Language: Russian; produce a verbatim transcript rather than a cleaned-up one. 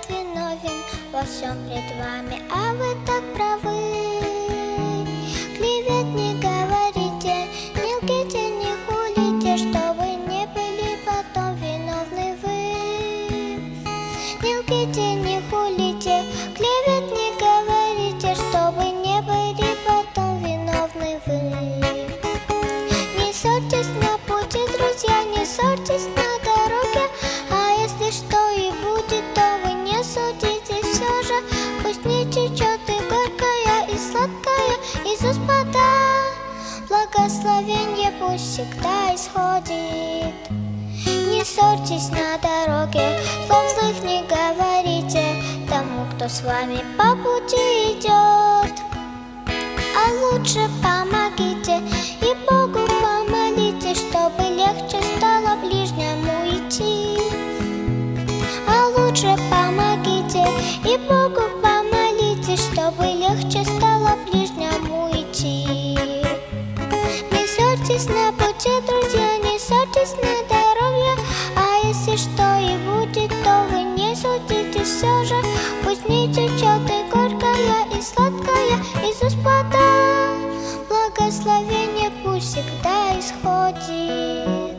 виновен во всем пред вами, а вы так правы. Клевет не говорите, не лгите, не хулите, чтобы не были потом виновны вы. Не лгите, не хулите, клевет не говорите, чтобы не были потом виновны вы. Не ссорьтесь на пути, друзья, не ссорьтесь на дороге, а если что и будет, то вы не судите все же. Пусть не течет и горькая, и сладкая из уст вода, благословенье пусть всегда исходит. Не ссорьтесь на дороге, слов злых не говорите тому, кто с вами по пути идет. А лучше помогите и Богу помолите, чтобы легче стало ближнему идти. А лучше помогите и Богу помолите, чтобы легче стало ближнему идти. Не ссорьтесь на пути, друзья, не ссорьтесь на дороге, а если что и будет, то вы не судите все же. Пусть не течет и горькая, и сладкая из уст вода, благословение пусть всегда исходит.